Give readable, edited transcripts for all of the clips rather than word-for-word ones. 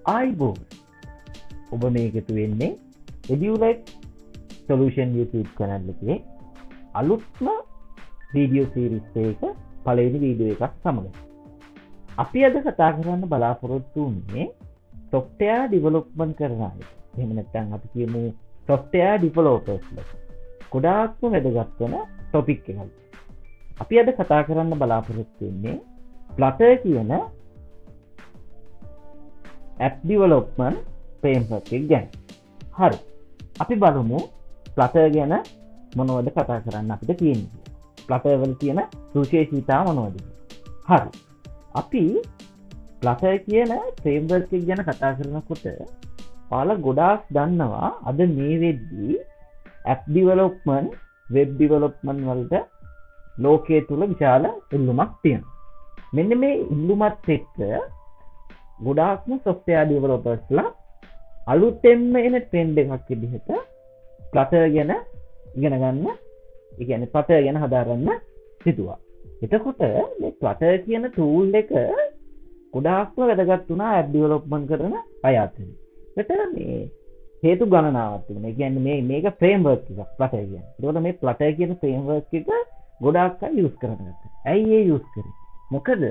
ආයිබෝන් ඔබ මේකතු වෙන්නේ EduLite Solution YouTube channel එකේ අලුත්ම වීඩියෝ සීරීස් එකක පළවෙනි වීඩියෝ එකක් සමග. අපි අද කතා කරන්න බලාපොරොත්තු වෙන්නේ software development කරන අය. එහෙම නැත්නම් අපි කියමු software developers ලා. ගොඩාක්ම වැදගත් වෙන topic එකක්. අපි අද කතා කරන්න බලාපොරොත්තු වෙන්නේ Flutter කියන app development framework එක ගැන. හරි. අපි බලමු Flutter ගැන මොනවද කතා කරන්න අපිට තියෙන්නේ. Flutter වල තියෙන සුවිශේෂීතා මොනවද? හරි. අපි Flutter කියන framework එක ගැන කතා කරනකොට ඔයාලා ගොඩාක් දන්නවා අද මේ වෙද්දී app development, web development වලට ලෝකයේ තුල විශාල ඉල්ලුමක් තියෙනවා. මෙන්න මේ ඉල්ලුමත් එක්ක ගොඩාක්ම software developers ලා අලුතෙන්ම එන trend එකක් විදිහට Flutter ගැන ඉගෙන ගන්න, ඒ කියන්නේ Flutter ගැන හදාගන්න සිදුවා. එතකොට මේ Flutter කියන tool එක ගොඩාක්ම වැදගත් වුණා app development කරන අය අතරින්. ඒතර මේ හේතු ගණනාවක් තිබුණා. ඒ කියන්නේ මේක framework එකක් Flutter කියන්නේ. ඒකෝට මේ Flutter කියන framework එක ගොඩාක් අය use කරනවා. ඇයි ඒ use කරන්නේ? මොකද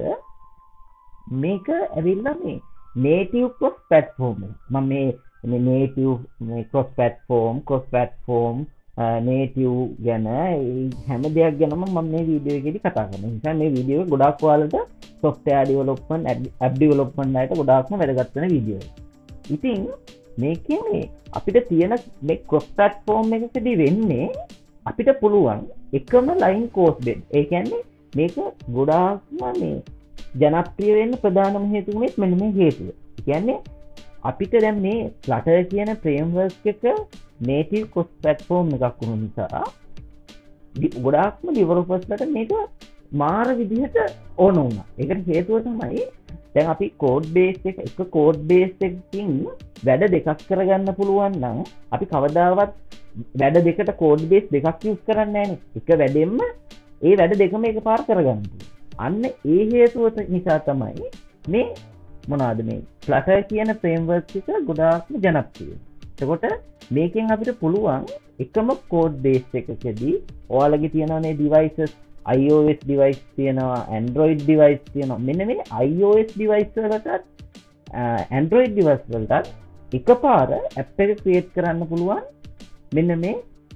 මේක ඇවිල්ලා මේ native cross platform එක. මම මේ native මේ cross platform native ගැන හැම දෙයක් ගැනම මම මේ වීඩියෝ එකේදී කතා කරනවා. ඒ නිසා මේ වීඩියෝ එක ගොඩාක් ඔයාලට software development app development වලට ගොඩාක්ම වැදගත් වෙන වීඩියෝ එකක්. ඉතින් මේකේ මේ අපිට තියෙන මේ cross platform එකකදී වෙන්නේ අපිට පුළුවන් එකම line code දෙන්න. ඒ කියන්නේ මේක ගොඩාක්ම මේ ජනප්‍රිය වෙන්න ප්‍රධානම හේතුව මෙන්න මේ හේතුව. ඒ කියන්නේ අපිට දැන් මේ Flutter කියන framework එක native cross platform එකක් වුණ නිසා ගොඩාක්ම developers ලට මේක මාර විදිහට ඕන වුණා. ඒකට හේතුව තමයි දැන් අපි code base එක code base එකකින් වැඩ දෙකක් කරගන්න පුළුවන් නම් අපි කවදාවත් වැඩ දෙකට code base දෙකක් use කරන්නේ නැහැ නේ. එක වැඩෙන්න ඒ වැඩ දෙකම එකපාර කරගන්න. අන්න ඒ හේතුව නිසා තමයි මේ මොනවාද මේ Flutter කියන framework එක ගොඩාක්ම ජනප්‍රිය. එතකොට මේකෙන් අපිට පුළුවන් එකම code base එකකදී ඔයාලගේ තියෙනනේ devices iOS device තියෙනවා, Android device තියෙනවා. මෙන්න මේ iOS device වලට Android device වලට එකපාර app එක create කරන්න පුළුවන්. මෙන්න මේ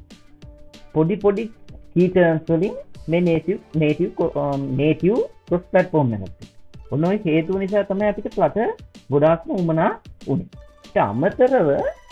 පොඩි key terms වලින් මේ native cross platform එකක්. ඔන්න ඔය හේතුව නිසා තමයි අපිට Flutter ගොඩාක්ම උමනා වුනේ. ඒ අමතරව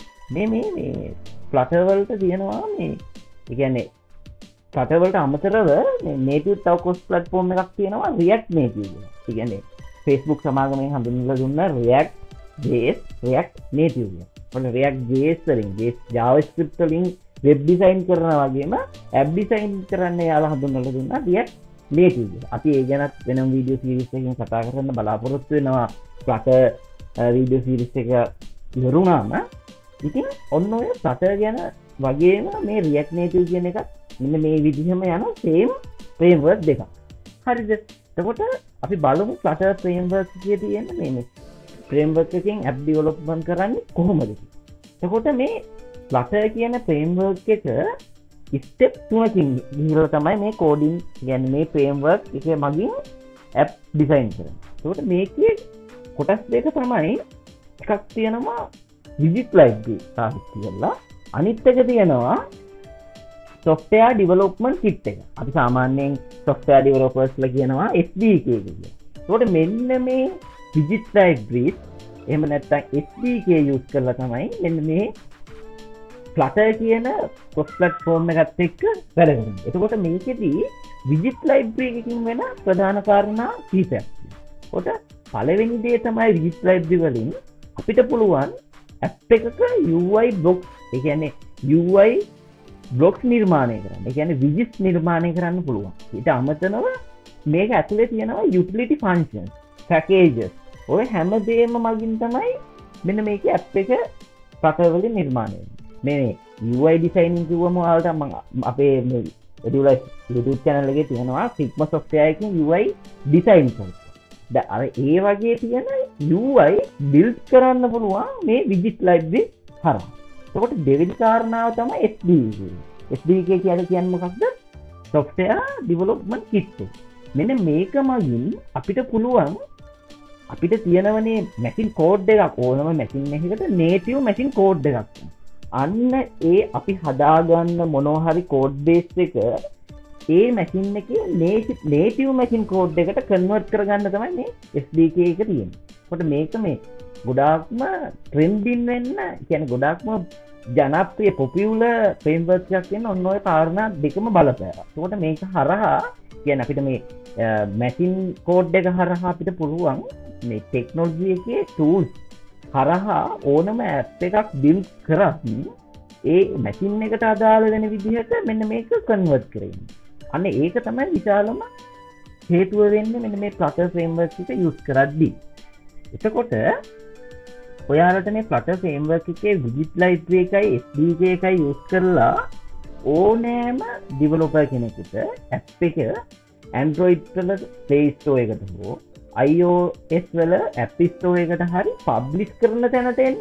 මේ Flutter වලට තියෙනවා මේ ඒ කියන්නේ Flutter වලට අමතරව මේ native තව cross platform එකක් තියෙනවා React native කියලා. ඒ කියන්නේ Facebook සමාගමෙන් හඳුන්වලා දුන්න React JS React native කියලා. ඔන්න React JS වලින් JavaScript වලින් web design කරනවා වගේම app design කරන්න යාලා හඳුන්වලා දුන්නා React native කියලා. අපි ඒ ගැනත් වෙනම වීඩියෝ සීරීස් එකකින් කතා කරන්න බලාපොරොත්තු වෙනවා. Flutter වීඩියෝ සීරීස් එක ඉවරුණාම ඉතින් ඔන්න ඔය Flutter ගැන වගේම මේ React native කියන එකත් මෙන්න මේ විදිහම යන same framework දෙකක්. හරිද? එතකොට අපි බලමු Flutter framework එකේ තියෙන මේ framework එකකින් app development කරන්නේ කොහොමද කියලා. එතකොට මේ Flutter කියන framework එක step 3කින් ගිහිල්ලා තමයි මේ coding කියන්නේ මේ framework එකේ මගින් app design කරන්නේ. එතකොට මේකේ කොටස් දෙක තමයි එකක් තියෙනවා widget library සාහිත්‍ය කියලා. අනිත් එක තියෙනවා software development kit එක. අපි සාමාන්‍යයෙන් software developers ලා කියනවා SDK කියලා. එතකොට මෙන්න මේ widget library එහෙම නැත්නම් SDK use කරලා තමයි මෙන්න මේ Flutter කියන cross platform එකත් එක්ක වැඩ කරන්නේ. එතකොට මේකෙදී widget library එකකින් වෙන ප්‍රධාන කාරණා කීපයක් තියෙනවා. එතකොට පළවෙනි දේ තමයි widget library වලින් අපිට පුළුවන් app එකක UI blocks, ඒ කියන්නේ UI blocks නිර්මාණය කරන්න. ඒ කියන්නේ widgets නිර්මාණය කරන්න පුළුවන්. ඊට අමතරව මේක ඇතුලේ තියෙනවා utility functions, packages. ඔය හැමදේම මගින් තමයි මෙන්න මේකේ app එක Flutter වලින් නිර්මාණය වෙන්නේ. මේ UI designing කිව්වම ඔයාලට මම අපේ මේ EduLite YouTube channel එකේ තියෙනවා Figma software එකකින් UI design කරනවා. දැන් අර ඒ වගේ තියෙන UI build කරන්න පුළුවන් මේ widget library හරහා. එතකොට දෙවෙනි කාරණාව තමයි SDK. SDK කියන්නේ මොකක්ද? software development kit. මෙන්න මේක මගින් අපිට පුළුවන් අපිට තියෙනවනේ මැෂින් කෝඩ් එකක් ඕනම මැෂින් එකකට native මැෂින් කෝඩ් එකක්. අන්න ඒ අපි හදාගන්න මොනවා හරි කෝඩ් බේස් එක ඒ මැෂින් එකේ native මැෂින් කෝඩ් එකට කන්වර්ට් කරගන්න තමයි මේ SDK එක තියෙන්නේ. කොට මේක මේ ගොඩාක්ම ට්‍රෙන්ඩින් වෙන්න කියන්නේ ගොඩාක්ම ජනප්‍රිය පොපියුලර් ෆ්‍රේම්වර්ක් එකක් වෙන ඔන්න ඔය කාරණා දෙකම බලපෑවා. ඒකට මේක හරහා කියන්නේ අපිට මේ මැෂින් කෝඩ් එක හරහා අපිට පුළුවන් මේ ටෙක්නොලොජි එකේ ටූල්ස් හරහා ඕනම ඇප් එකක් බිල්ඩ් කරත් ඒ මැෂින් එකට අදාළ වෙන විදිහට මෙන්න මේක කන්වර්ට් කරගන්න. අන්න ඒක තමයි විශාලම හේතුව වෙන්නේ මෙන්න මේ Flutter framework එක use කරද්දී. එතකොට ඔයාලට මේ Flutter framework එකේ widget library එකයි SDK එකයි use කරලා ඕනෑම developer කෙනෙකුට app එක Android වල Play Store එකට හෝ iOS වල App Store එකට හරි publish කරන තැනට එන්න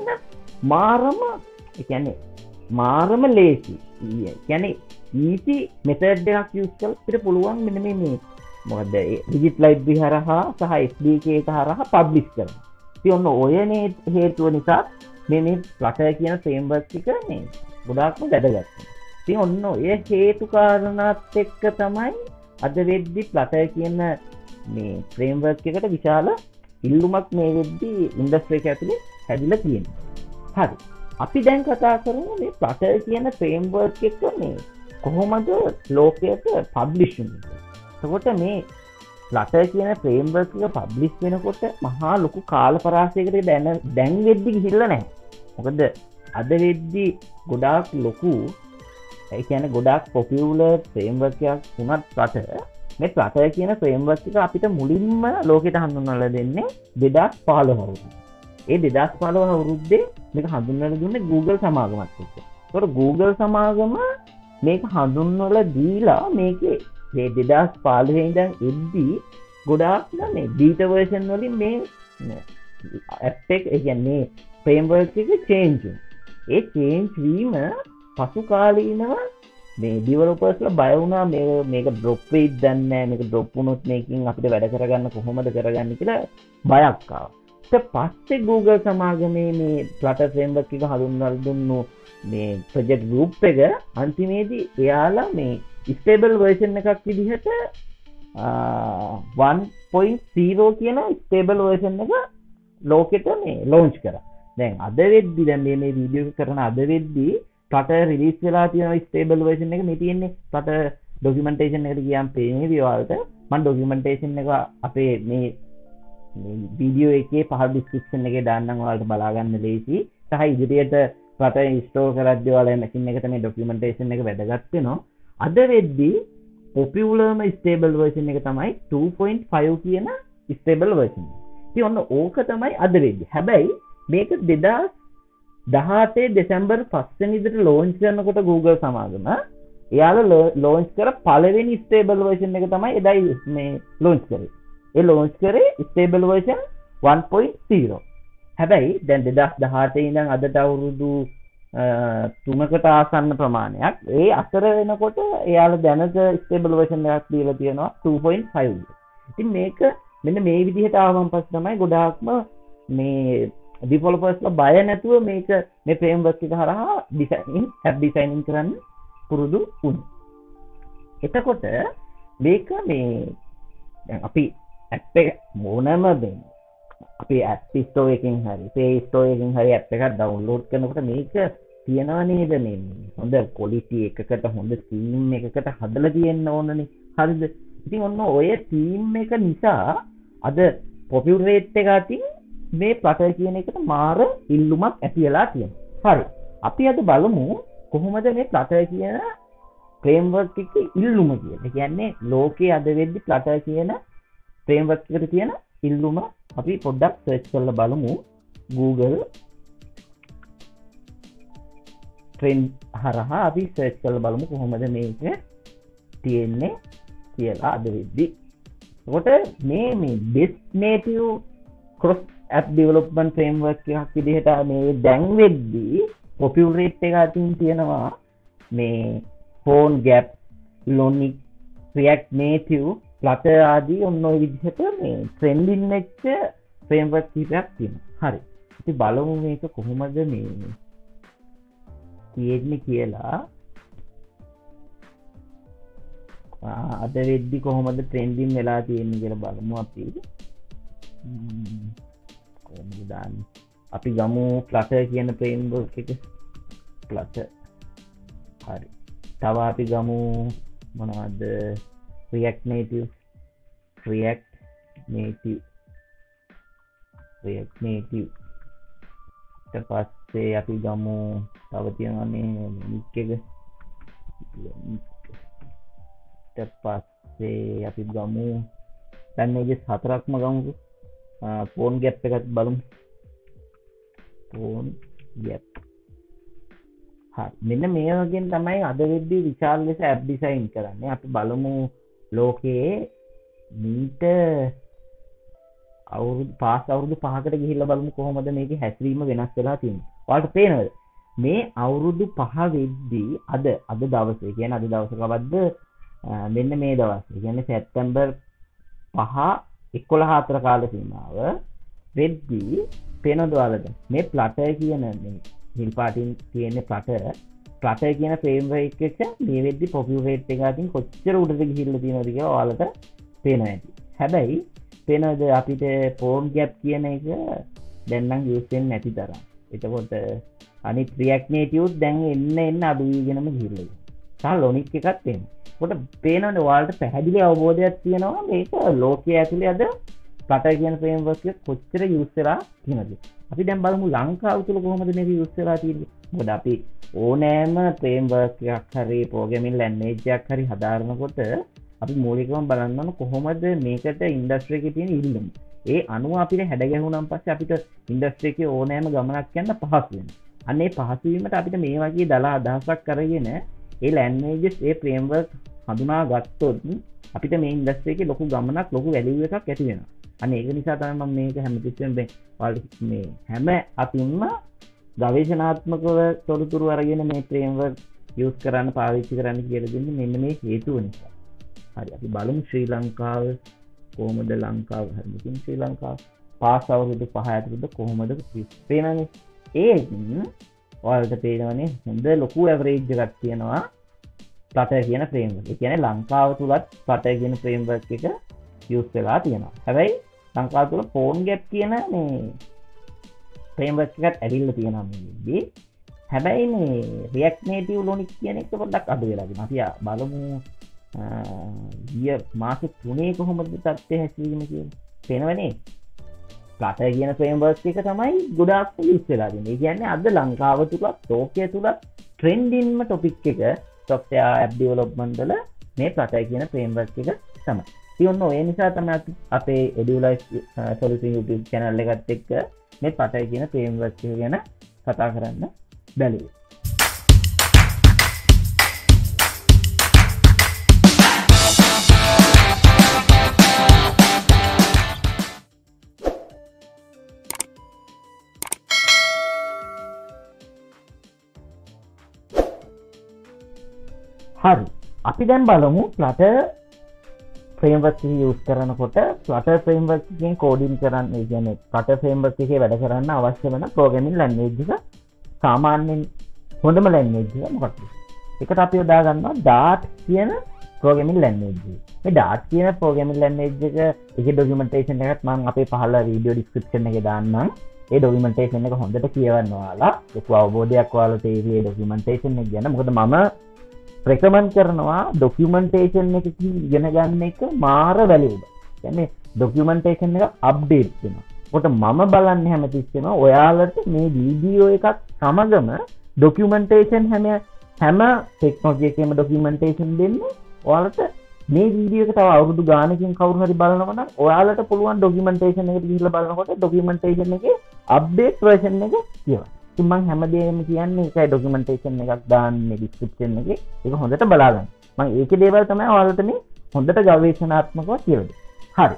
මාරම ලේසි. කියන්නේ easy method එකක් use කරලා අපිට පුළුවන් මෙන්න මේ මොකද widget library හරහා සහ SDK එක හරහා publish කරන්න. ඉතින් ඔන්න ඔයනේ හේතුව නිසා මේ Flutter කියන framework එක මේ ගොඩාක්ම වැදගත්. ඉතින් ඔන්න ඔය හේතු කාරණාත් එක්ක තමයි අද වෙද්දි Flutter කියන මේ framework එකට විශාල ඉල්ලුමක් මේ වෙද්දි ඉන්ඩස්ට්‍රි එක ඇතුලේ හැදිලා තියෙනවා. හරි. අපි දැන් කතා කරමු මේ Flutter කියන framework එක මේ කොහොමද ලෝකයට publish වෙන්නේ. එතකොට මේ Flutter කියන framework එක publish වෙනකොට මහා ලොකු කාල පරාසයකට දැන් වෙද්දි ගිහිල්ලා නැහැ. මොකද අද වෙද්දි ගොඩාක් ලොකු ඒ කියන්නේ ගොඩාක් popular framework එකක් වුණත් Flutter මේ Flutter කියන framework එක අපිට මුලින්ම ලෝකෙට හඳුන්වලා දෙන්නේ 2015 අවුරුද්දේ. ඒ 2015 අවුරුද්දේ මේක හඳුන්වලා දුන්නේ Google සමාගමත් එක්ක. ඒතකොට Google සමාගම මේක හඳුන්වලා දීලා මේකේ මේ 2015 ඉඳන් එද්දී ගොඩාක් මේ බීටා version වලින් මේ app එක කියන්නේ framework එක change වෙනවා. ඒ change වීම පසු කාලීනව මේ developers බය වුණා මේක drop වෙයිද දන්නේ නැහැ මේක drop වුණොත් මේකෙන් අපිට වැඩ කරගන්න කොහොමද කරගන්නේ කියලා බයක් ආවා. ඊට පස්සේ Google සමාගමේ මේ Flutter framework එක හඳුන්වලා දුන්නු මේ project group එක අන්තිමේදී එයාලා මේ stable version එකක් විදිහට 1.0 කියන stable version එක ලෝකෙට මේ launch කරා. දැන් අද වෙද්දි දැන් මේ වීඩියෝ එක කරන අද වෙද්දි Flutter release වෙලා තියෙන stable version එක මේ තියෙන්නේ Flutter documentation එකට ගියාම පේන්නේ ඔයාලට මම documentation එක අපේ මේ වීඩියෝ එකේ පහළ description එකේ දාන්නම් ඔයාලට බලා ගන්න ලේසි. සහ ඉදිරියට Flutter install කරද්දී ඔයාලා machine එකට මේ documentation එක වැදගත් වෙනවා. අද වෙද්දි popularම stable version එක තමයි 2.5 කියන stable version. ඉතින් ඔන්න ඕක තමයි අද වෙද්දි. හැබැයි මේක 2018 දෙසැම්බර් 5 වෙනිදාට launch කරනකොට Google සමාගම එයාලා launch කර පළවෙනි stable version එක තමයි එදා මේ launch කරේ. ඒ launch කරේ stable version 1.0. හැබැයි දැන් 2018 ඉඳන් අදට අවුරුදු 3කට ආසන්න ප්‍රමාණයක් ඒ අතර වෙනකොට එයාලා දැනට stable version එකක් දීලා තියෙනවා 2.5. ඉතින් මේක මෙන්න මේ විදිහට ආවම පස්සේ තමයි ගොඩාක්ම මේ developers බය නැතුව මේක මේ framework එක හරහා app designing කරන්න පුරුදු වුණා. එතකොට මේක මේ දැන් අපි app එක මොනම අපි app store එකකින් හරි play store එකකින් හරි app එකක් download කරනකොට මේක තියනවා නේද මේ හොඳ quality එකකට හොඳ theme එකකට හදලා තියෙන්න ඕනනේ. හරිද? ඉතින් ඔන්න ඔය theme එක නිසා අද popularity එක අතින් මේ Flutter කියන එකට මාර ඉල්ලුමක් ඇති වෙලා තියෙනවා. හරි. අපි අද බලමු කොහොමද මේ Flutter කියන framework එකේ ඉල්ලුම කියන්නේ. ඒ කියන්නේ ලෝකයේ අද වෙද්දි Flutter කියන framework එකට තියෙන ඉල්ලුම අපි පොඩ්ඩක් search කරලා බලමු. Google trend හරහා අපි search කරලා බලමු කොහොමද මේක තියෙන්නේ කියලා අද වෙද්දි. ඒකට මේ best native cross app development framework එකක් විදිහට මේ දැන් වෙද්දී popular rate එක අතින් තියෙනවා මේ phone gap, Lonic, React Native, Flutter ආදී ඔන්න ඔය විදිහට මේ trending වෙච්ච framework කීපයක් තියෙනවා. හරි. ඉතින් බලමු මේක කොහොමද මේ තියෙන්නේ කියලා. අද වෙද්දි කොහොමද trending වෙලා තියෙන්නේ කියලා බලමු අපි. කොහොමද දාන්නේ? අපි ගමු Flutter කියන framework එක. Flutter. හරි. තව අපි ගමු මොනවද? React Native. React Native. ඊට පස්සේ අපි ගමු තව තියෙනවා මේ link එක. ඊට පස්සේ අපි ගමු දැන් මේකේ හතරක්ම ගමුකෝ. phone gap එකත් බලමු. phone gap. හරි. මෙන්න මේ වගේ තමයි අද වෙද්දී විශාල ලෙස app design කරන්නේ. අපි බලමු ලෝකයේ මීට අවුරුදු 5කට ගිහිල්ලා බලමු කොහොමද මේකේ හැසිරීම වෙනස් වෙලා තියෙන්නේ. ඔයාලට පේනවද? මේ අවුරුදු 5 වෙද්දී අද දවසේ කියන්නේ අද දවසක අවද්ද මෙන්න මේ දවසේ කියන්නේ සැප්තැම්බර් 5 11 කාල සීමාව වෙද්දී පේනවද ඔයාලට? මේ Flutter කියන මේ හිල් පාටින් තියෙන Flutter කියන framework එක මේ වෙද්දී popular rate එක අතින් කොච්චර උඩට ගිහිල්ලා තියෙනවද කියලා ඔයාලට පේනවා ඇති. හැබැයි පේනවද අපිට phone gap කියන එක දැන් නම් use වෙන්නේ නැති තරම්. එතකොට අනිත් React Native දැන් එන්න අඩු වෙගෙනම ගිහිල්ලා තියෙනවා. Lonic එකත් එන්නේ. කොට පේනවද ඔයාලට පැහැදිලි අවබෝධයක් තියෙනවා මේක ලෝකයේ ඇතුලේ අද Flutter කියන framework එක කොච්චර use වෙලා තියෙනවද. අපි දැන් බලමු ලංකාව තුල කොහොමද මේක use වෙලා තියෙන්නේ. මොකද අපි ඕනෑම framework එකක් හරි programming language එකක් හරි හදාරනකොට අපි මූලිකවම බලන්න ඕන කොහොමද මේකට ඉන්ඩස්ට්‍රි එකේ තියෙන ඉල්ලුම. ඒ අනුව අපිට හැඩ ගැහුණාන් පස්සේ අපිට ඉන්ඩස්ට්‍රි එකේ ඕනෑම ගමනක් යන්න පහසු වෙනවා. අන්න ඒ පහසු වීමට අපිට මේ වගේ දලා අදහසක් කරගෙන ඒ languages ඒ framework හඳුනා ගත්තොත් අපිට මේ ඉන්ඩස්ට්‍රි එකේ ලොකු ගමනක් ලොකු වැලියු එකක් ඇති වෙනවා. අන්න ඒක නිසා තමයි මම මේක හැමතිස්සෙම මේ හැම අතින්ම ගවේෂණාත්මකව තොරතුරු අරගෙන මේ framework use කරන්න පාවිච්චි කරන්න කියලා දෙන්නේ මෙන්න මේ හේතුව නිසා. හරි අපි බලමු ශ්‍රී ලංකාව කොහොමද ලංකාව හරියටින් ශ්‍රී ලංකාව පාස් අවුරුදු 5 ඇතුළත කොහොමද පේනනේ ඒකින් ඔයාලට පේනවනේ හොඳ ලොකු ඇවරේජ් එකක් තියෙනවා Flutter කියන framework. ඒ කියන්නේ ලංකාව තුලත් Flutter කියන framework එක use වෙලා තියෙනවා. හැබැයි ලංකාව තුල phone gap කියන මේ framework එකත් ඇවිල්ලා තියෙනවා මේකෙදි. හැබැයි මේ React Native Lonic කියන එක පොඩ්ඩක් අඩු වෙලා තියෙනවා. අපි බලමු මාස 3 කොහොමද තත්ත්වය හැසිරීම කියලා. පේනවනේ Flutter කියන framework එක තමයි ගොඩාක් use වෙලා තියෙන්නේ. ඒ කියන්නේ අද ලංකාව තුල ලෝකයේ තුල trending topic එක software app development වල මේ Flutter කියන framework එක තමයි. ඉතින් ඒ නිසා තමයි අපේ Edulife Solution YouTube channel එකත් එක්ක මේ Flutter කියන framework එක ගැන කතා කරන්න බැලුවේ. හරි අපි දැන් බලමු Flutter framework එක use කරනකොට Flutter framework එකෙන් coding කරන්න ඒ කියන්නේ Flutter framework එකේ වැඩ කරන්න අවශ්‍ය වෙන programming language එක සාමාන්‍යයෙන් හොඳම language එක මොකක්ද? ඒකට අපි යොදා ගන්නවා Dart කියන programming language එක. මේ Dart කියන programming language එක ඒකේ documentation එකත් මම අපේ පහළ video description එකේ දාන්නම්. ඒ documentation එක හොඳට කියවන්න ඔයාලා ඒක අවබෝධයක් ඔයාලට ඒ documentation එක ගැන. මොකද මම recommend කරනවා documentation එක ඉගෙන ගන්න එක මාර වැලියුබල්. කියන්නේ documentation එක update වෙනවා. කොට මම බලන්නේ හැමතිස්සෙම ඔයාලට මේ වීඩියෝ එකක් සමගම documentation හැම technology එකේම documentation දෙන්න ඔයාලට මේ වීඩියෝ එක තව අවුරුදු ගානකින් කවුරු හරි බලනවා නම් ඔයාලට පුළුවන් documentation එකට ගිහිල්ලා බලනකොට documentation එකේ update version එක කියවන්න. ඉතින් මම හැමදේම කියන්නේ ඒකයි documentation එකක් දාන්නේ description එකේ. ඒක හොඳට බලා ගන්න. මම ඒකේ දේවල් තමයි ඔයාලට මේ හොඳට ගවේෂණාත්මකව කියලා දෙන්නේ. හරි.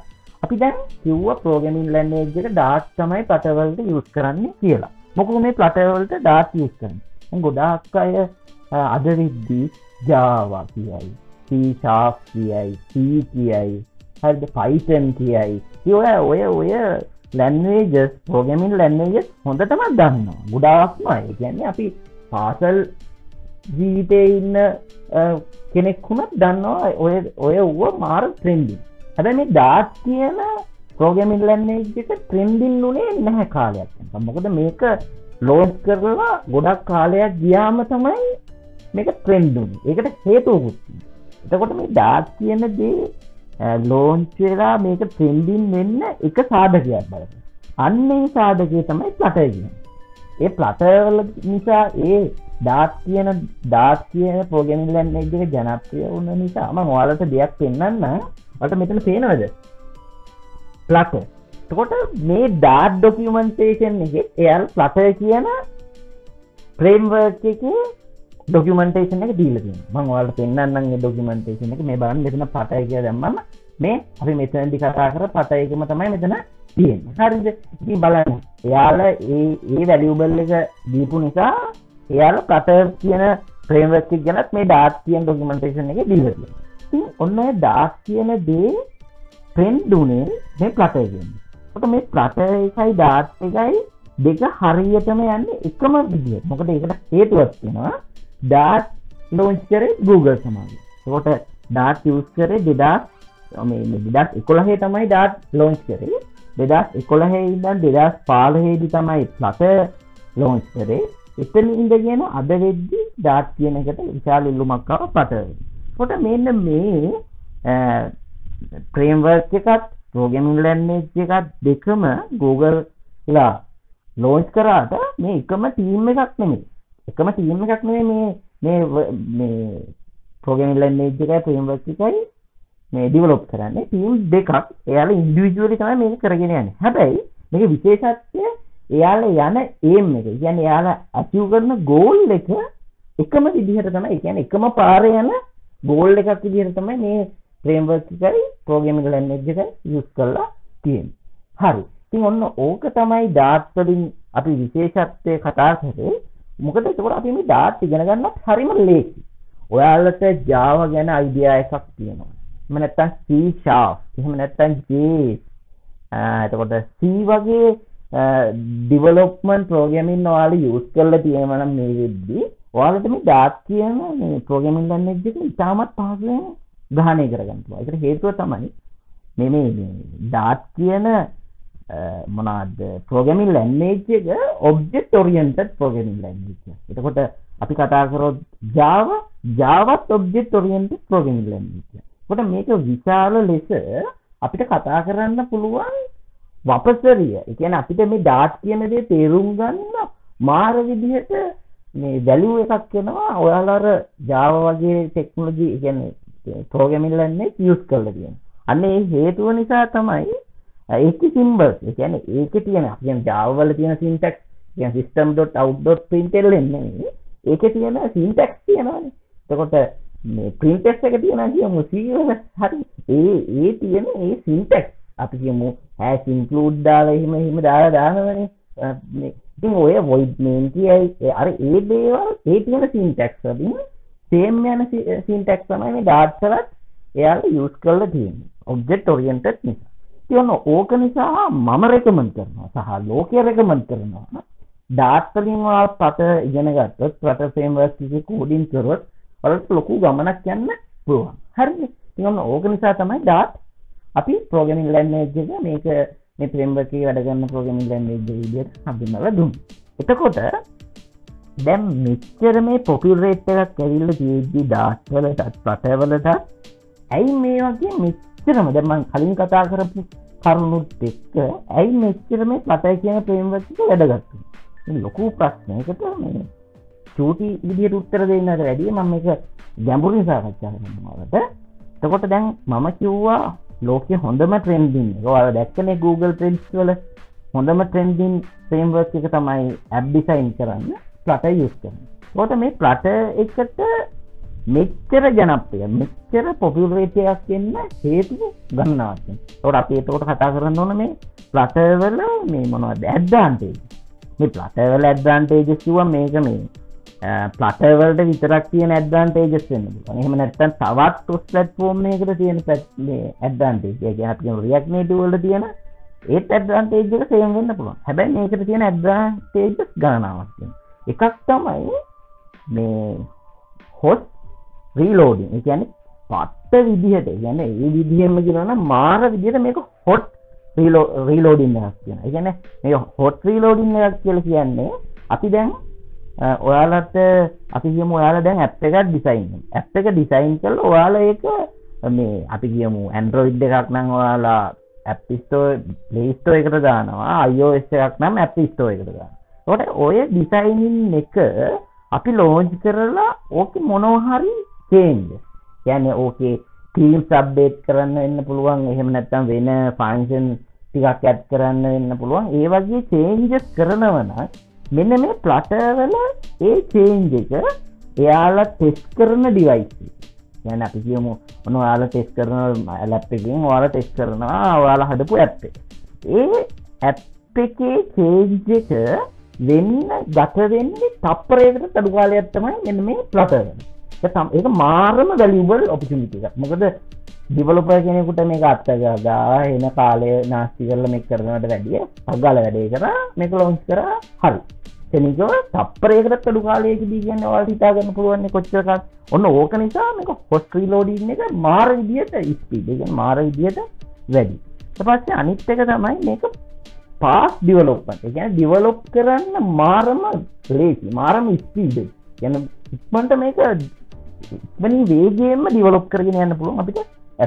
අපි දැන් කිව්වා ප්‍රෝග්‍රෑමින් ලැන්ග්වේජ් එක Dart තමයි Flutter වලට යූස් කරන්නේ කියලා. මොකද මේ Flutter වලට Dart යූස් කරන්නේ. දැන් ගොඩාක් අය අද විද්දී Java කියයි, C# කියයි, C කියයි, හරිද Python කියයි. ඔය ලැන්ග්වේජස් ප්‍රෝග්‍රෑමින් ලැන්ග්වේජස් හොඳටම දන්නවා. ගොඩාක්ම අය. ඒ කියන්නේ අපි පාසල් ජීවිතේ ඉන්න කෙනෙක් වුණත් දන්නවා ඔය මාර ට්‍රෙන්ඩින්. හැබැයි මේ Dart කියන ප්‍රෝග්‍රෑමින් ලැන්ග්වේජ් එක ට්‍රෙන්ඩින් උනේ නැහැ කාලයක් යනකම්. මොකද මේක ලොන්ච් කරලා ගොඩක් කාලයක් ගියාම තමයි මේක ට්‍රෙන්ඩ් උනේ. ඒකට හේතුවකුත් තියෙනවා. එතකොට මේ Dart කියන දේ ලොන්ච් වෙලා මේක ට්‍රෙන්ඩින් වෙන්න එක සාධකයක් බලන්න. අන්නේ සාධකය තමයි Flutter කියන්නේ. ඒ Flutter වල නිසා ඒ Dart කියන ප්‍රෝග්‍රෑමින් ලැන්ග්වේජ් එක ජනප්‍රිය වුණ නිසා මම ඔයාලට දෙයක් පෙන්නන්න. ඔයාලට මෙතන පේනවද? Flutter. එතකොට මේ Dart documentation එකේ එයාලා Flutter කියන framework එකේ documentation එක දීලා තියෙනවා. මම ඔයාලට පෙන්නන්නම් ඒ documentation එක. මේ බලන්න මෙතන Flutter කියලා දැම්මම මේ අපි මෙතනදී කතා කර Flutter එකම තමයි මෙතන තියෙන්නේ. හරිද? ඉතින් බලන්න. එයාලා ඒ valuable එක දීපු නිසා එයාලා Flutter කියන framework එක ගැනත් මේ Dart කියන documentation එකේ දීලා තියෙනවා. ඉතින් ඔන්න ඔය Dart කියන දේ trend උනේ මේ Flutter කියන්නේ. ඒකට මේ Flutter එකයි Dart එකයි දෙක හරියටම යන්නේ එකම විදියට. මොකද ඒකට හේතුවක් තියෙනවා. Dart launch කරේ Google සමාගම. ඒකට Dart use කරේ 2011 තමයි Dart launch කරේ. 2011 ඉඳන් 2015 දී තමයි Flutter launch කරේ. එතන ඉඳගෙන අද වෙද්දි Dart කියන එකට විශාල ඉල්ලුමක් ආවා Flutter. කොට මෙන්න මේ framework එකත් programming language එකත් දෙකම Google ලා launch කරාට මේ එකම team එකක් නෙමෙයි. එකම team එකක් නෙමෙයි මේ programming language එකයි framework එකයි මේ develop කරන්නේ. team දෙකක්. එයාලා individually තමයි මේක කරගෙන යන්නේ. හැබැයි මේක විශේෂත්වය එයාලා යන aim එක. කියන්නේ එයාලා achieve කරන goal එක එකම විදිහට තමයි. ඒ කියන්නේ එකම පාරේ යන goal එකක් විදිහට තමයි මේ framework එකයි programming language එකයි use කරලා තියෙන්නේ. හරි. ඉතින් ඔන්න ඕක තමයි Dart වලින් අපි විශේෂත්වය කතා කරේ. මොකද ඒකෝර අපි මේ Dart ඉගෙන ගන්නත් හරිම ලේසි. ඔයාලට Java ගැන idea එකක් තියෙනවා. එහෙම නැත්නම් C#, එහෙම නැත්නම් J. එතකොට C වගේ development programming ඔයාලා use කරලා තියෙනවා නම් මේ වෙද්දී ඔයාලට මේ Dart කියන මේ programming language එක ඉතාමත් පහසුවෙන් ග්‍රහණය කරගන්න පුළුවන්. ඒකට හේතුව තමයි මේ Dart කියන මොනවාද programming language එක object oriented programming language එක. එතකොට අපි කතා කරොත් Javaත් object oriented programming language එක. එතකොට මේක විශාල ලෙස අපිට කතා කරන්න පුළුවන් වපසරිය. ඒ කියන්නේ අපිට මේ Dart කියන දේ තේරුම් ගන්න මාර විදිහට මේ value එකක් වෙනවා. ඔයාලා අර Java වගේ technology කියන්නේ programming language use කරලා තියෙනවා. අන්න ඒ හේතුව නිසා තමයි ඒකේ symbols. ඒ කියන්නේ ඒකේ තියෙන අපි කියන්නේ Java වල තියෙන syntax කියන්නේ system.out.println නෙමෙයි. ඒකේ තියෙන syntax තියෙනවානේ. එතකොට මේ printf එක තියෙනවා කියමු C වල හරි. ඒ තියෙන ඒ syntax අපි කියමු hash include දාලා එහෙම දානවනේ. මේ ඉතින් ඔය void main කියයි අර ඒ දේවල් ඒ තියෙන syntax වලින් same යන syntax තමයි මේ Dart වලත් එයාලා use කරලා තියෙන්නේ. object oriented නිසා. ඉතින් ඕක නිසා මම recommend කරනවා සහ ලෝකය recommend කරනවා. Dart වලින් ඔයාලා Flutter ඉගෙන ගත්තොත් Flutter framework එකේ coding කරොත් ඔයාලට ලොකු ගමනක් යන්න පුළුවන්. හරිද? ඉතින් ඕක නිසා තමයි Dart අපි programming language එක මේක මේ framework එකේ වැඩ කරන programming language විදිහට හඳුන්වලා දුන්නා. එතකොට දැන් මෙච්චර මේ popularity එකක් ඇවිල්ලා තියෙද්දි Dart වලටත් Flutter වලටත් ඇයි මේ වගේ මෙච්චරම දැන් මම කලින් කතා කරපු කරුණුත් එක්ක ඇයි මෙච්චර මේ Flutter කියන framework එක වැඩගත්තේ? මේ ලොකු ප්‍රශ්නයකට මේ චූටි විදිහට උත්තර දෙන්නට වැඩිය මම මේක ගැඹුරින් සාකච්ඡා කරනවා වලට. එතකොට දැන් මම කිව්වා ලෝකයේ හොඳම trending එක. ඔයාලා දැක්කනේ Google Trends වල හොඳම trending framework එක තමයි app design කරන්න Flutter use කරන්නේ. ඒකට මේ Flutter එකට මෙච්චර ජනප්‍රිය මෙච්චර පොපියුලරිටි එකක් එන්න හේතුව ගණනාවක් තියෙනවා. ඒකට අපි ඒකට කතා කරන්න ඕන මේ Flutter වල මේ මොනවද ඇඩ්වාන්ටේජ්. මේ Flutter වල ඇඩ්වාන්ටේජස් කිව්වා මේක මේ Flutter වලට විතරක් තියෙන ඇඩ්වාන්ටේජස් වෙන්න පුළුවන්. එහෙම නැත්නම් තවත් cross platform එකකට තියෙන මේ ඇඩ්වාන්ටේජ්. ඒ කියන්නේ අපි කියන React Native වල තියෙන ඒත් ඇඩ්වාන්ටේජ් එක සේම් වෙන්න පුළුවන්. හැබැයි මේකට තියෙන ඇඩ්වාන්ටේජස් ගණනාවක් තියෙනවා. එකක් තමයි මේ host reloading. ඒ කියන්නේ පට්ට විදිහට කියන්නේ ඒ විදිහෙම කියනවා නම් මාර විදිහට මේක hot reloading එකක් කියනවා. ඒ කියන්නේ මේ hot reloading එකක් කියලා කියන්නේ අපි දැන් ඔයාලට අපි කියමු ඔයාලා දැන් app එකක් design කරනවා. app එක design කරලා ඔයාලා ඒක මේ අපි කියමු Android එකක් නම් ඔයාලා App Store Play Store එකට දානවා. iOS එකක් නම් App Store එකට දානවා. ඒකට ඔය designing එක අපි launch කරලා ඕකේ මොනවා හරි change. කියන්නේ ඕකේ themes update කරන්න වෙන්න පුළුවන්. එහෙම නැත්නම් වෙන function ටිකක් add කරන්න වෙන්න පුළුවන්. ඒ වගේ changes කරනවා නම් මෙන්න මේ Flutter වල ඒ change එක එයාලා test කරන device. يعني අපි කියමු මොන ඔයාලා test කරන app එකකින් ඔයාලා test කරනවා ඔයාලා හදපු app එක. ඒ app එකේ change එක වෙන්න ගත වෙන්නේ තප්පරයකට අඩු කාලයක් තමයි මෙන්න මේ Flutter එක. ඒක මාරම valuable opportunity එකක්. මොකද developer කෙනෙකුට මේක අත්දැකලා එන කාලය නාස්ති කරලා මේක කරනවට වැඩිය අගාල වැඩේ කරා මේක launch කරා හරි. එතනිකව තප්පරයකට අඩු කාලයකදී කියන්නේ ඔයාලට හිතා ගන්න පුළුවන් කොච්චරක්. ඔන්න ඕක නිසා මේක hot reloading එක මාර විදියට speed. ඒ කියන්නේ මාර විදියට වැඩි. ඊට පස්සේ අනිත් එක තමයි මේක fast development. ඒ කියන්නේ develop කරන්න මාරම ලේසි, මාරම speed. කියන්නේ ඉක්මනට මේක ඉක්මනින් වේගයෙන්ම develop කරගෙන යන්න පුළුවන් අපිට.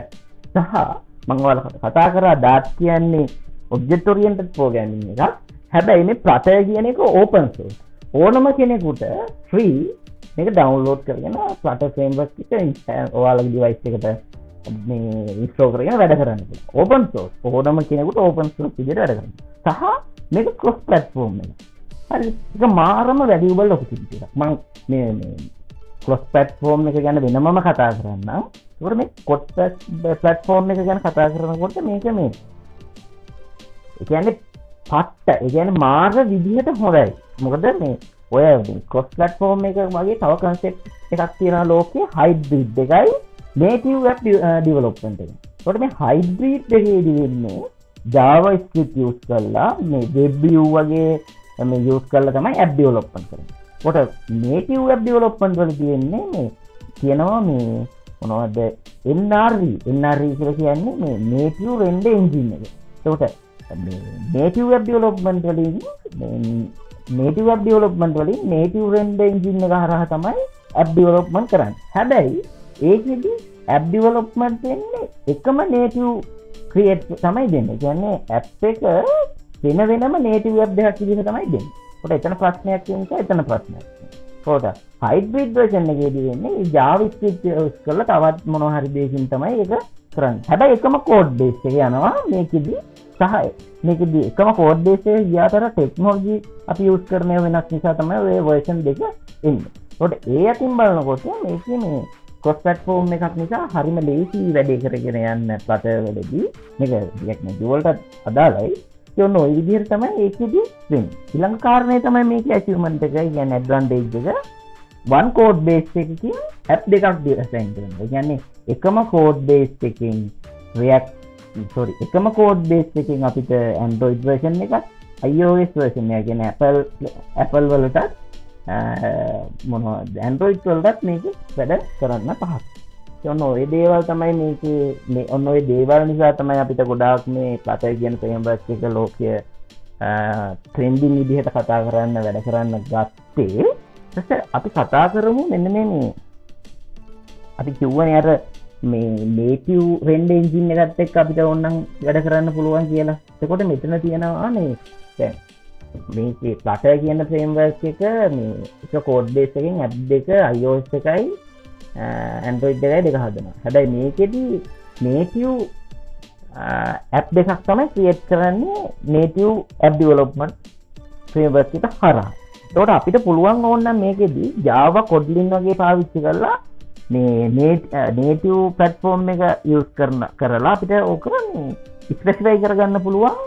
සහ මම ඔයාලට කතා කරා Dart කියන්නේ object oriented programming එකක්. හැබැයි මේ Flutter කියන එක open source. ඕනම කෙනෙකුට free මේක download කරගෙන Flutter framework එක ඔයාලගේ device එකට මේ install කරගෙන වැඩ කරන්න පුළුවන්. open source. ඕනම කෙනෙකුට open source විදිහට වැඩ කරන්න. සහ මේක cross platform එක. හරි. ඒක මාරම valuable opportunity එකක්. මම මේ cross platform එක ගැන වෙනමම කතා කරන්නම්. ඒකට මේ cross platform එක ගැන කතා කරනකොට මේක මේ ඒ කියන්නේ පට්ට ඒ කියන්නේ මාර විදිහට හොඳයි. මොකද මේ ඔය cross platform එක වගේ තව concept එකක් තියෙනවා ලෝකේ hybrid එකයි native app development එක. ඒකට මේ hybrid එකේදී වෙන්නේ JavaScript use කරලා මේ web view වගේ මේ use කරලා තමයි app development කරන්නේ. ඒකට native app development වල තියෙන්නේ මේ කියනවා මේ මොනවද NRE කියලා කියන්නේ මේ native render engine එක. ඒකට native web development වලින් native web development වලින් native render engine එක හරහා තමයි app development කරන්නේ. හැබැයි ඒකෙදි app development වෙන්නේ එකම native create තමයි දෙන්නේ. කියන්නේ app එක වෙනම native web දෙකක් විදිහට තමයි දෙන්නේ. ඒකට එතන ප්‍රශ්නයක් තියෙනවා එතන ප්‍රශ්නයක්. ඒකට hybrid version එකේදී වෙන්නේ JavaScript use කරලා තවත් මොනවා හරි දෙයකින් තමයි ඒක කරන්නේ. හැබැයි එකම code base එක යනවා මේකෙදි සහ මේකදී එකම code base එකේ ගියාතර technology අපි use කරන වෙනස් නිසා තමයි ඔය version දෙක එන්නේ. ඒකට ඒ අතින් බලනකොට මේකේ මේ cross platform එකක් නිසා හරිම ලේසි වැඩේ කරගෙන යන්න Flutter වලදී මේක React Native වලට අදාළයි. ඒ ඔන්න ওই විදිහට තමයි ඒකෙදී වෙන්නේ. ඊළඟ කාරණේ තමයි මේකේ achievement එක කියන්නේ advantage එක. one code base එකකින් app දෙකක් design කරනවා. ඒ කියන්නේ එකම code base එකකින් එකම code base එකකින් අපිට Android version එකක් iOS version එක කියන්නේ Apple වලට මොනවද Android වලටත් මේක වැඩ කරන්න පහසුයි. ඒ ඔන්න ඔය දේවල් තමයි මේකේ මේ ඔන්න ඔය දේවල් නිසා තමයි අපිට ගොඩාක් මේ Flutter කියන framework එක ලෝකයේ trending විදිහට කතා කරන්න වැඩ කරන්න ගත්තේ. ඊට අපි කතා කරමු මෙන්න මේ අපි කියවනේ අර මේ native render engine එකත් එක්ක අපිට ඕනනම් වැඩ කරන්න පුළුවන් කියලා. එතකොට මෙතන තියෙනවා මේ දැන් මේකේ Flutter කියන framework එක මේ එක code base එකකින් app දෙක iOS එකයි Android එකයි දෙක හදනවා. හැබැයි මේකෙදි native app දෙකක් තමයි create කරන්නේ native app development framework එක හරහා. එතකොට අපිට පුළුවන් ඕන නම් මේකෙදි Java Kotlin වගේ පාවිච්චි කරලා මේ නේටිව් ප්ලැට්ෆෝම් එක යූස් කරලා අපිට ඕක ස්පෙසිෆයි කරගන්න පුළුවන්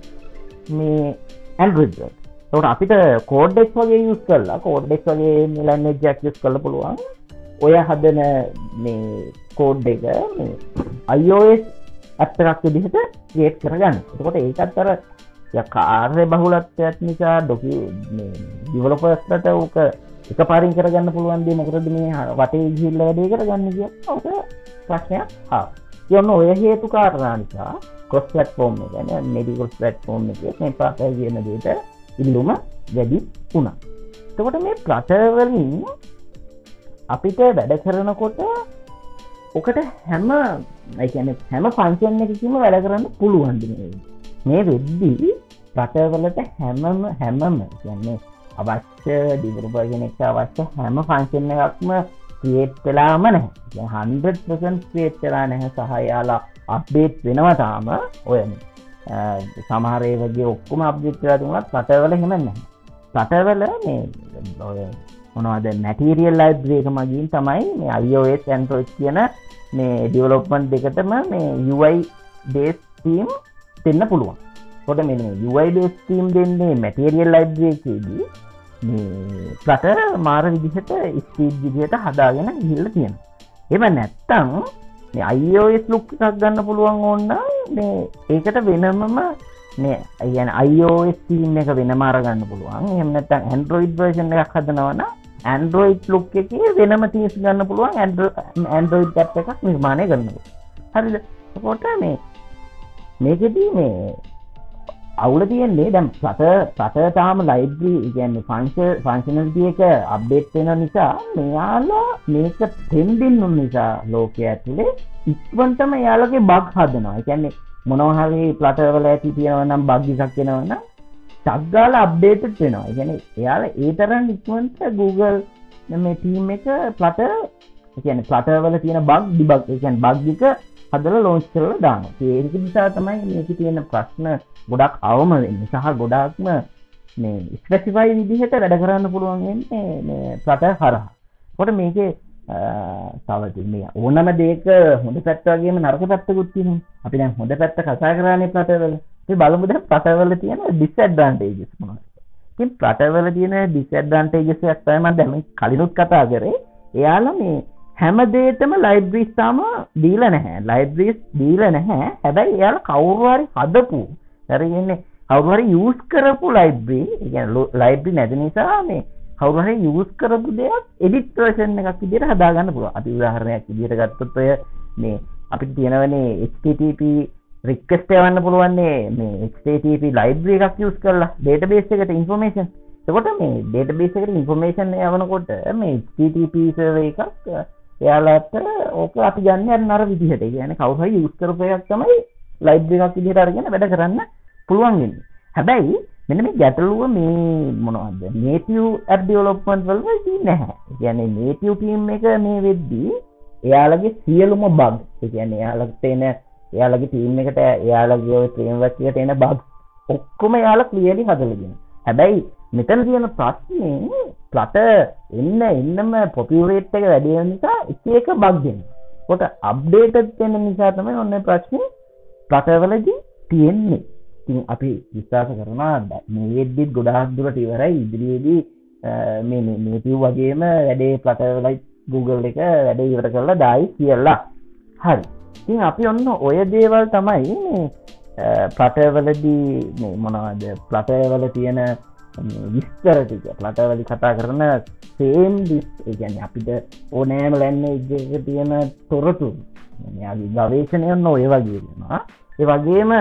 මේ Android වල. ඒකට අපිට Codex වගේ යූස් කරලා Codex වගේ මේ ලැන්ග්වේජ් එකක් යූස් කරලා පුළුවන් ඔය හදන මේ කෝඩ් එක මේ iOS ඇප් එකක් විදිහට ක්‍රියේට් කරගන්න. එතකොට ඒකත් අර කාර්ය බහුලත්වයක් නිසා මේ ඩෙවලොපර්ස්ලට ඕක එකපාරින් කරගන්න පුළුවන් දේ මොකටද මේ වටේ ගිහිල්ලා වැඩේ කරගන්න කියලා ඕක ප්‍රශ්නයක් ආවා. යන්න ඔය හේතු කාරණා නිසා ක්‍රොස් ප්ලැට්ෆෝම් එක කියන්නේ නෙට්වර්ක් ප්ලැට්ෆෝම් එකේ මේ පාටය කියන දෙයට ඉල්ලුම වැඩි වුණා. එතකොට මේ Flutter වලින් අපිට වැඩ කරනකොට ඔකට හැම ෆන්ක්ෂන් එකකින්ම වැඩ කරන්න පුළුවන් මේ වෙද්දී Flutter වලට හැමම කියන්නේ අවශ්‍ය ඩෙවලොපර් කෙනෙක්ට අවශ්‍ය හැම ෆන්ක්ෂන් එකක්ම ක්‍රියේට් වෙලාම නැහැ. කියන්නේ 100% ක්‍රියේට් වෙලා නැහැ සහ යාලා අප්ඩේට් වෙනවා තාම ඔය සමහර ඒවාගේ ඔක්කොම අප්ඩේට් වෙලා තිබුණත් Flutter වල එහෙම නැහැ. Flutter වල මේ ඔය මොනවද මැටීරියල් ලයිබ්‍රරි එක මගින් තමයි මේ iOS Android කියන මේ ඩෙවලොප්මන්ට් දෙකටම මේ UI based theme දෙන්න පුළුවන්. කොට මේ UI based theme දෙන්නේ මැටීරියල් ලයිබ්‍රරි එකේදී මේ Flutter මාර විදිහට ස්පීඩ් විදිහට හදාගෙන ගිහිල්ලා තියෙනවා. එහෙම නැත්තම් මේ iOS look එකක් ගන්න පුළුවන් ඕන මේ ඒකට වෙනමම මේ කියන්නේ iOS theme එක වෙනම අරගන්න පුළුවන්. එහෙම නැත්නම් Android version එකක් හදනවා නම් Android look එකේ වෙනම themes ගන්න පුළුවන් Android app එකක් නිර්මාණය කරනවා. හරිද? එතකොට මේකෙදී මේ අවුල තියෙන්නේ දැන් Flutter තාම library කියන්නේ functionality එක update වෙන නිසා මෙයාලා මේක trending වුන නිසා ලෝකයේ ඇතුලේ ඉක්මනටම එයාලගේ bug හදනවා. ඒ කියන්නේ මොනවා හරි Flutter වල ඇති තියෙනවා නම් bug එකක් එනවා නම් ටග් ගාලා අප්ඩේටඩ් වෙනවා. ඒ කියන්නේ එයාලා ඒ තරම් ඉක්මනට Google මේ ටීම් එක Flutter කියන්නේ Flutter වල තියෙන bug debug ඒ කියන්නේ bug එක හදලා launch කරලා දානවා. ඒක නිසා තමයි මේකේ තියෙන ප්‍රශ්න ගොඩක් අවම වෙන්නේ. සහ ගොඩක්ම මේ ස්පෙસિෆයි විදිහට වැඩ කරන්න පුළුවන් වෙන්නේ මේ Flutter හරහා. කොට මේකේ තව තියෙන්නේ ඕනම දෙයක හොඳ පැත්ත වගේම නරක පැත්තකුත් තියෙනවා. අපි දැන් හොඳ පැත්ත කතා කරානේ Flutter වල. අපි බලමු දැන් Flutter වල තියෙන disadvantages මොනවද? ඉතින් Flutter වල තියෙන disadvantages එක තමයි මම දැන් කලිනුත් කතා කරේ. එයාලා මේ හැම දෙයකම libraries තාම දීලා නැහැ. libraries දීලා නැහැ. හැබැයි එයාලා කවුරු හරි හදපු හරියන්නේ කවුරු හරි use කරපු library, ඒ කියන්නේ library නැති නිසා මේ කවුරු හරි use කරපු දෙයක් edit version එකක් විදිහට හදා ගන්න පුළුවන්. අපි උදාහරණයක් විදිහට ගත්තොත් ඔය මේ අපිට තියෙනවනේ HTTP request යවන්න පුළුවන් මේ HTTP library එකක් use කරලා database එකට information. එතකොට මේ database එකට information යවනකොට මේ HTTP server එකක් එයාලට ඕක අපි ගන්න අර විදිහට. ඒ කියන්නේ කවුරු හරි use කරපු එකක් තමයි library එකක් විදිහට අරගෙන වැඩ කරන්න පුළුවන් වෙන්නේ. හැබැයි මෙන්න මේ ගැටලුව මේ මොනවද? native app development වලදී නැහැ. ඒ කියන්නේ native team එක මේ වෙද්දී එයාලගේ සියලුම bug, ඒ කියන්නේ එයාලගේ team එකට එයාලගේ ඔය framework එකට එන bugs ඔක්කොම එයාලා clearly හදලා දෙනවා. හැබැයි මෙතන තියෙන ප්‍රශ්නේ Flutter එන්නම populate එක වැඩි වෙන නිසා එක bug දෙනවා. කොට updated වෙන නිසා තමයි ඔන්න ප්‍රශ්නේ Flutter වලදී තියෙන්නේ. ඉතින් අපි විශ්වාස කරනවා මේ වෙද්දි ගොඩාක් දුරට ඉවරයි. ඉදිරියේදී මේ native වගේම වැඩේ Flutter වලයි Google එක වැඩේ ඉවර කරලා දායි කියලා. හරි. ඉතින් අපි ඔන්න ඔය දේවල් තමයි මේ Flutter වලදී මේ මොනවද Flutter වල තියෙන විස්තර ටික Flutter වල කතා කරන same this ඒ කියන්නේ අපිට ඕනෑම ලැන්ග්වේජ් එකක තියෙන තොරතුරු මෙයාගේ ගවේෂණය ඔය වගේ වෙනවා. ඒ වගේම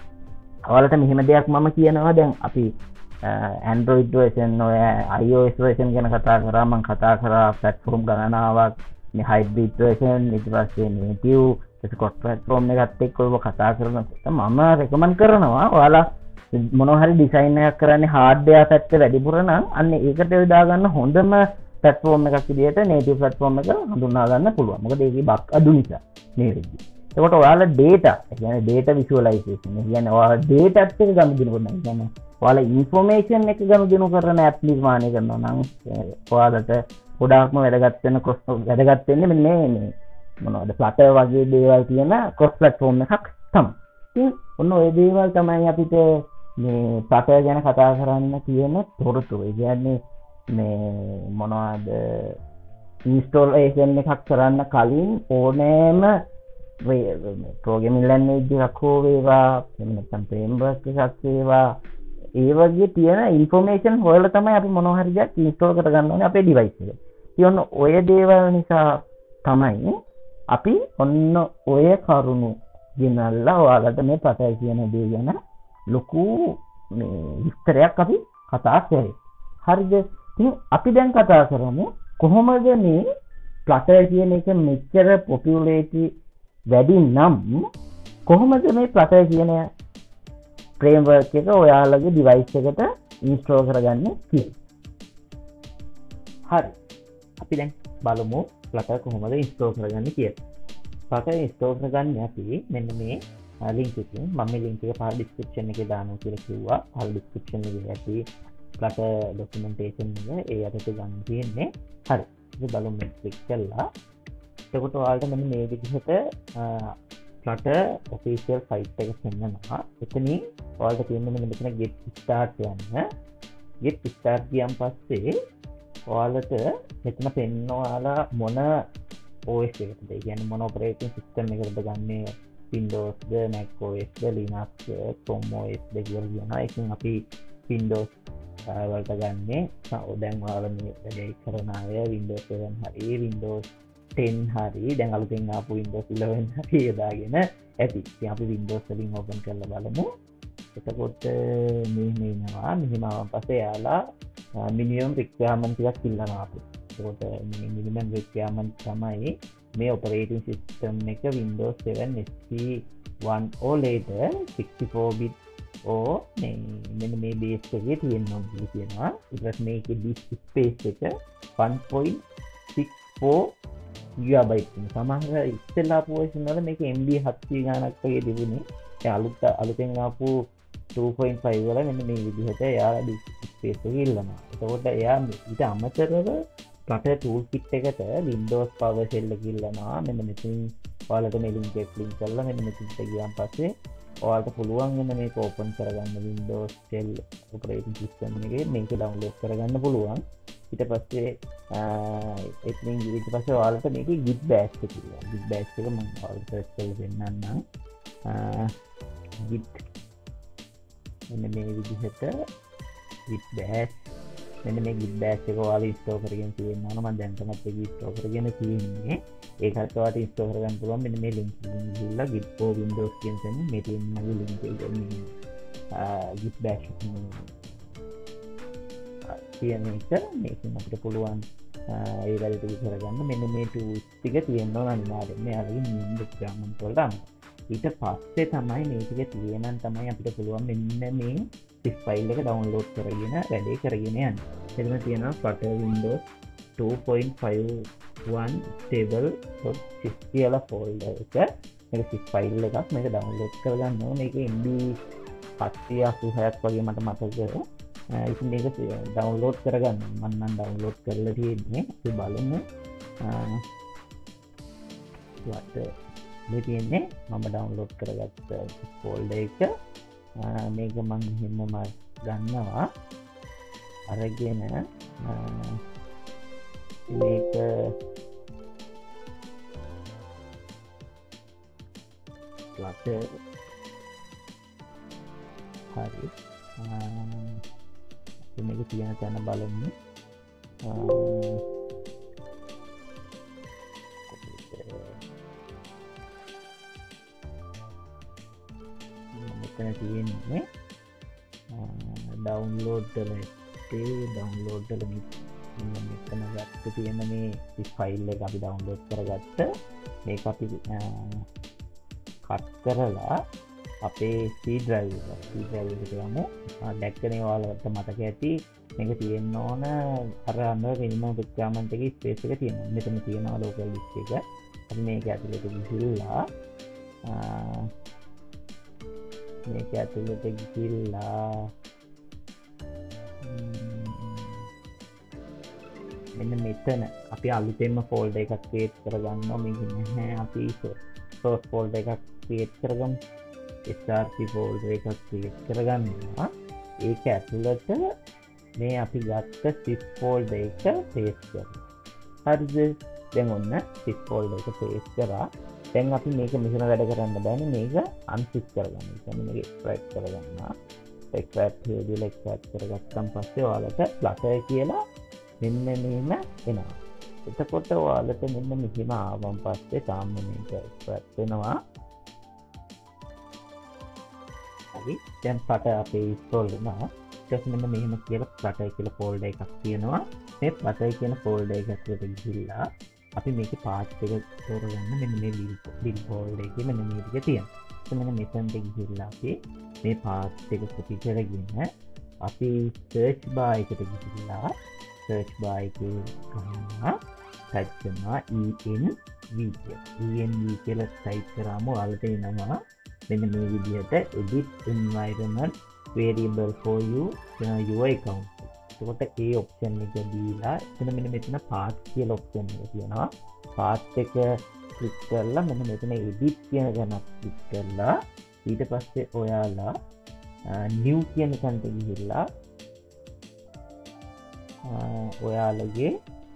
ඔයාලට මෙහෙම දෙයක් මම කියනවා දැන් අපි Android version ඔය iOS version ගැන කතා කරා. මම කතා කරා platform ගණනාවක් මේ hybrid version ඊට පස්සේ native cross platform එකත් එක්ක ඔය කතා කරනකොට මම recommend කරනවා ඔයාලා මොනවා හරි ඩිසයින් එකක් කරන්නේ hardware පැත්ත වැඩිපුර නම් අන්න ඒකට යොදා ගන්න හොඳම platform එකක් විදිහට native platform එක හඳුනා ගන්න පුළුවන්. මොකද ඒකේ බක් අඩු නිසා මේ වෙද්දී. එතකොට ඔයාලා data, ඒ කියන්නේ data visualization, ඒ කියන්නේ ඔයාලා data එකක් ගනුදෙනු කරනවා. ඒ කියන්නේ ඔයාලා information එක ගනුදෙනු කරන app නිර්මාණය කරනවා නම් ඔයාලට ගොඩාක්ම වැදගත් වෙන වැදගත් වෙන්නේ මෙන්න මේ මොනවද Flutter වගේ දේවල් තියෙන cross platform එකක් තමයි. ඉතින් ඔන්න ඔය දේවල් තමයි අපිට මේ Flutter ගැන කතා කරන්න තියෙන තොරතුරු. ඒ කියන්නේ මේ මොනවද ඉන්ස්ටෝලේෂන් එකක් කරන්න කලින් ඕනෑම programming language එකක් හෝ වේවා එහෙම නැත්නම් framework එකක් වේවා ඒ වගේ තියෙන information හොයලා තමයි අපි මොනවා හරි දෙයක් install කරගන්න ඕනේ අපේ device එකට. ඉතින් ඔය දේවල් නිසා තමයි අපි ඔන්න ඔය කරුණු ගෙනල්ලා ඔයාලට මේ Flutter කියන දේ ගැන ලොකු මේ විස්තරයක් අපි කතා කරේ. හරිද? ඉතින් අපි දැන් කතා කරමු කොහොමද මේ Flutter කියන එක මෙච්චර popularity වැඩි නම් කොහොමද මේ Flutter කියන framework එක ඔයාලගේ device එකට install කරගන්නේ කියලා. හරි. අපි දැන් බලමු Flutter කොහොමද install කරගන්නේ කියලා. Flutter install කරගන්නේ අපි මෙන්න මේ link එකකින් මම මේ link එක පහළ description එකේ දානවා කියලා කිව්වා. පහළ description එකේ ඇති Flutter documentation එක ඒ යටතේ ගන්න තියෙන්නේ. හරි. ඉතින් බලමු මේ click කරලා. එතකොට ඔයාලට මෙන්න මේ විදිහට Flutter official site එක පෙන්නනවා. එතනින් ඔයාලට තියෙන්නේ මෙන්න මෙතන get start යන්න. get start ගියන් පස්සේ ඔයාලට මෙතන පෙන්නනවා මොන OS එකකටද. ඒ කියන්නේ මොන operating system එකකටද ගන්නේ Windows ද Mac OS ද Linux Chrome OS ද කියලා කියනවා. ඒකෙන් අපි Windows වලට ගන්නේ දැන් ඔයාලා මේ වැඩේ කරන අය Windows 7 හරි Windows 10 හරි දැන් අලුතෙන් ආපු Windows 11 හරි යදාගෙන ඇති. ඉතින් අපි Windows වලින් open කරලා බලමු. එතකොට මෙහෙම එනවා. මෙහෙම ආවන් පස්සේ යාලා minimum requirement ටිකක් ඉල්ලනවා අපිට. එතකොට මේ minimum requirement තමයි මේ operating system එක Windows 7 XP 1 or later 64 bit or මෙන්න මේ base එකේ තියෙනවා කියලා කියනවා. ඊට පස්සේ මේකේ disk space එක 1.64 GB. සමහර ඉස්සෙල්ලා ආපු version වල මේක MB 700 ගණනක් වගේ තිබුණේ. ඒ අලුතෙන් ආපු 2.5 වල මෙන්න මේ විදිහට එයා disk space එක ඉල්ලනවා. එතකොට එයා ඊට අමතරව Flutter toolkit එකට Windows PowerShell එක ඉල්ලනවා. මෙන්න මෙතන ඔයාලට මේ link එක click කරලා මෙන්න මෙතනට ගියාන් පස්සේ ඔයාලට පුළුවන් වෙන මේක open කරගන්න Windows Shell operating system එකේ මේක download කරගන්න පුළුවන්. ඊට පස්සේ ඊට පස්සේ ඔයාලට මේකේ git bash එක තියෙනවා. git bash එක මම ඔයාලට search කරලා දෙන්නම්. git මෙන්න මේ විදිහට git bash මෙන්න මේ git bash එක ඔයාලා install කරගෙන තියෙනවා. මම දැන් තමයි ඒක install කරගෙන තියෙන්නේ. ඒකත් ඔයාලට install කරගන්න පුළුවන්. මෙන්න මේ link එකෙන් ගිහලා git for windows කියන තැන මේ තියෙන link එක git bash කියන එක මේකෙන් අපිට පුළුවන් ඒ වැඩ ටික කරගන්න. මෙන්න මේ tools ටික තියෙනවා අනිවාර්යෙන්ම යාළුවෝ main requirement වලට අනුව. ඊට පස්සේ තමයි මේ ටික තියෙනන් තමයි අපිට පුළුවන් මෙන්න මේ zip file එක download කරගෙන වැඩේ කරගෙන යන්න. එතන තියෙනවා Flutter Windows 2.51 stable.zip කියලා folder එක. මේක zip file එකක්. මේක download කරගන්න ඕනේ. මේකේ MB 786ක් වගේ මට මතකයි. ඉතින් මේක download කරගන්න මම නම් download කරලා තියෙන්නේ. අපි බලමු. මේ තියෙන්නේ මම download කරගත්ත folder එක. මේක මම එහෙමම ගන්නවා. අරගෙන මේක Flutter හරි මේක තියෙන තැන බලමු. මෙතන තියෙන්නේ download වල මෙතන ගත්ත තියෙන මේ ෆයිල් එක අපි download කරගත්ත මේක අපි cut කරලා අපේ C drive එකට යමු. දැක්කනේ ඔයාලට මතක ඇති මේක තියෙන්න ඕන අර minimum requirement එකේ space එක තියෙනවා. මෙතන තියෙනවා local disk එක. අපි මේක ඇතුළට ගිහිල්ලා මෙන්න මෙතන අපි අලුතෙන්ම ෆෝල්ඩර් එකක් ක්‍රියේට් කරගන්නවා. මේක නැහැ අපි සෝස් ෆෝල්ඩර් එකක් ක්‍රියේට් කරගමු. src ෆෝල්ඩර් එකක් ක්‍රියේට් කරගන්නවා. ඒක ඇතුළත මේ අපි ගත්ත zip ෆෝල්ඩර් එක පේස්ට් කරනවා. හරිද? දැන් ඔන්න zip ෆෝල්ඩර් එක පේස්ට් කරා. දැන් අපි මේක මෙහෙම වැඩ කරන්න බෑනේ. මේක අන්සිප් කරගන්න. ඒ කියන්නේ මේක එක්ස්ට්‍රැක්ට් කරගන්නවා. එක්ස්ට්‍රැක්ට් කියලා එක්ස්ට්‍රැක්ට් කරගත්තන් පස්සේ ඔයාලට Flutter කියලා මෙන්න මෙහෙම එනවා. එතකොට ඔයාලට මෙන්න මෙහෙම ආවම පස්සේ තාම මේක එක්ස්ට්‍රැක්ට් වෙනවා. හරි. දැන් Flutter අපේ ඉන්ස්ටෝල් වෙනවා. ඊට මෙන්න මෙහෙම කියලා Flutter කියලා ෆෝල්ඩර් එකක් තියෙනවා. මේ Flutter කියන ෆෝල්ඩර් එක ඇතුළට ගිහිල්ලා අපි මේකේ පාත් එක තෝරගන්න. මෙන්න මේ බිල් ෆෝල්ඩර් එකේ මෙන්න මේ ටික තියෙනවා. මෙන්න මෙතනට ගිහිල්ලා අපි මේ පාත් එක කොපි කරගෙන අපි සර්ච් බාර් එකට ගිහිල්ලා සර්ච් බාර් එකේ ගන්නවා ටයිප් කරනවා env කියලා ටයිප් කරාම ඔයාලට එනවා මෙන්න මේ විදිහට edit environment variable for you your account. එතකොට ඒ ඔප්ෂන් එක දීලා එතන මෙන්න මෙතන path කියලා ඔප්ෂන් එක තියෙනවා. path එක ක්ලික් කරලා මෙන්න මෙතන edit කියන ගණන් ක්ලික් කරලා ඊට පස්සේ ඔයාලා new කියන තැනට ගිහිල්ලා ඔයාලගේ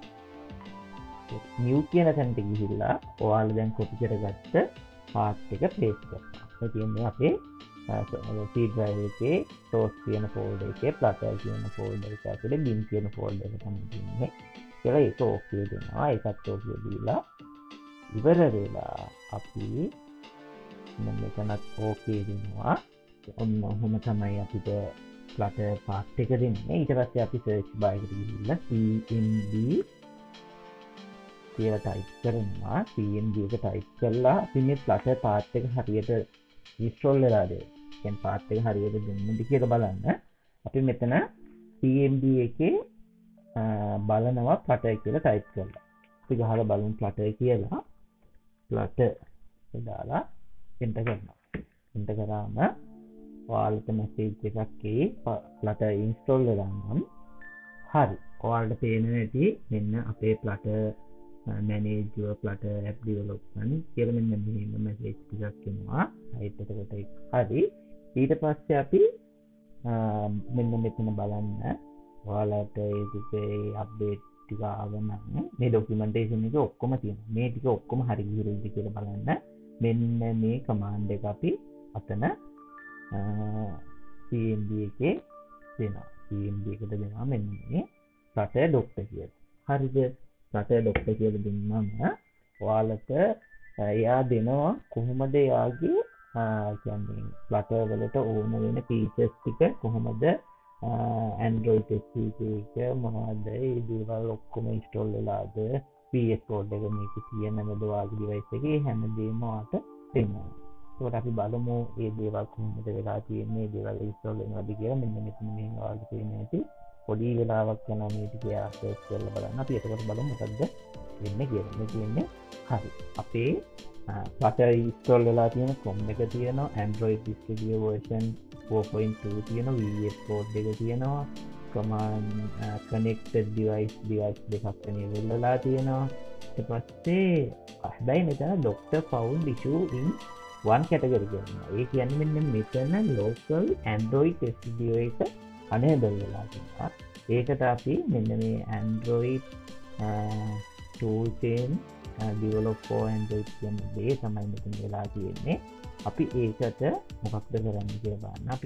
new කියන තැනට ගිහිල්ලා ඔයාලා දැන් කොපි කරගත්ත path එක paste කරනවා. ඒ කියන්නේ අපේ C drive එකේ source කියන folder එකේ Flutter කියන folder එක ඇතුලේ bin කියන folder එක තමයි තියෙන්නේ. කියලා ඒක okay දෙනවා. ඒකත් okay දීලා ඉවර වෙලා අපි මෙතනත් okay දෙනවා. ඔන්න ඔහොම තමයි අපිට Flutter path එක දෙන්නේ. ඊට පස්සේ අපි search bar එකට ගිහිල්ලා cmd කියලා type කරනවා. cmd එක type කරලා අපි මේ Flutter path එක හරියට install වෙලාද කියන path එක හරියට දුන්නද කියලා බලන්න. අපි මෙතන cmd එකේ බලනවා Flutter කියලා type කරලා. අපි ගහලා බලමු Flutter කියලා. Flutter දාලා enter කරනවා. enter කරාම ඔයාලට message එකක් එයි Flutter install වෙලා නම් හරි. ඔයාලට පේනවා ඇති මෙන්න අපේ Flutter manage your Flutter app development කියලා මෙන්න මෙහෙම message ටිකක් එනවා. ඒත් එතකොට හරි. ඊට පස්සේ අපි මෙන්න මෙතන බලන්න ඔයාලට ඒකේ අප්ඩේට් ටික ආවම මේ ડોකියුමන්ටේෂන් එක ඔක්කොම තියෙනවා. මේ ටික ඔක්කොම හරි ගිහිල්ද කියලා බලන්න මෙන්න මේ කමාන්ඩ් එක අපි අතන cmd එකේ දෙනවා. cmd එකට දෙනවා මෙන්න මේ Flutter doctor කියලා. හරිද? Flutter doctor කියලා දුන්නාම ඔයාලට එයා දෙනවා කොහොමද එයාගේ කියන්නේ Flutter වලට ඕන වෙන features ටික කොහොමද Android SDK එක මොනවද ඒ දේවල් ඔක්කොම install වෙලාද PS code එක මේක තියෙනවද ඔයාගේ device එකේ හැමදේම ඔයාලට දෙනවා. ඒකට අපි බලමු මේ දේවල් කොහොමද වෙලා තියෙන්නේ දේවල් install වෙනවද කියලා. මෙන්න මෙතන මේ ඔයාලට පේන්නේ නැති පොඩි වෙලාවක් යනවා මේ ටික access කරලා බලන්න. අපි එතකොට බලමු මොකද්ද වෙන්නේ කියලා. මේ තියෙන්නේ හරි. අපේ Flutter install වෙලා තියෙන Chrome එක තියෙනවා. Android Studio version 4.2 තියෙනවා. VS Code එක තියෙනවා. command connected device දෙකක් enable වෙලා තියෙනවා. ඊට පස්සේ හැබැයි මෙතන doctor found issue in one category කියනවා. ඒ කියන්නේ මෙන්න මෙතන local Android Studio එක enable වෙලා තියෙනවා. ඒකට අපි මෙන්න මේ Android toolchain develop for Android කියන දේ තමයි මෙතන වෙලා තියෙන්නේ. අපි ඒකට මොකක්ද කරන්නේ කියලා බලන්න. අපි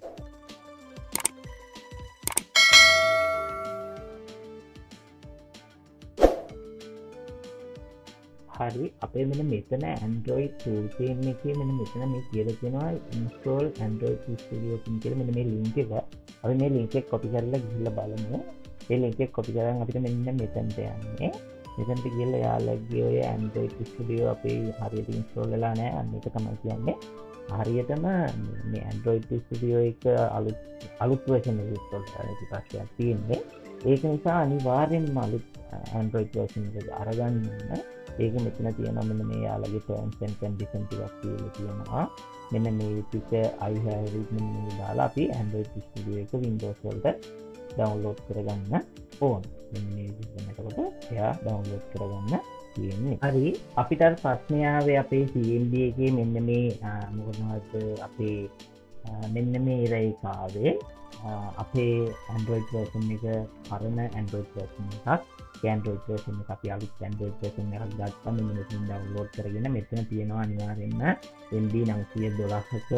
හරි අපේ මෙන්න මෙතන Android toolchain එකේ මෙන්න මෙතන මේ කියලා තියෙනවා install Android Studio කියලා මෙන්න මේ link එක. අපි මේ link එක copy කරලා ගිහිල්ලා බලමු. මේ link එක copy කරන් අපිට මෙන්න මෙතනට යන්නේ. මෙතනට ගිහිල්ලා යාළුවගේ ඔය Android Studio අපේ හරියට install වෙලා නැහැ. අන්න ඒක තමයි කියන්නේ. හරියටම මේ Android Studio එක අලුත් version එක install කරලා ඉතිපස්සේ තියෙන්නේ. ඒක නිසා අනිවාර්යෙන්ම අලුත් Android version එක අරගන්න ඕන. ඒක මෙතන තියෙනවා මෙන්න මේ යාළුවගේ terms and conditions ටිකක් කියලා තියෙනවා. මෙන්න මේ ටික I have it මෙන්න මේ දාලා අපි Android Studio එක Windows වලට ඩවුන්ලෝඩ් කරගන්න ඕන. මෙන්න මේ විදිහට එතකොට එයා ඩවුන්ලෝඩ් කරගන්න තියෙන්නේ. හරි අපිට අර ප්‍රශ්නය ආවේ අපේ CMD එකේ මෙන්න මේ මොකනවාද අපේ මෙන්න මේ රේඛාවේ අපේ Android version එක පරණ Android version එකක් Android version එක අපි අලුත් Android version එකක් ගත්තා මෙන්න මෙතන download කරගෙන මෙතන තියෙනවා අනිවාර්යෙන්ම MB 912ක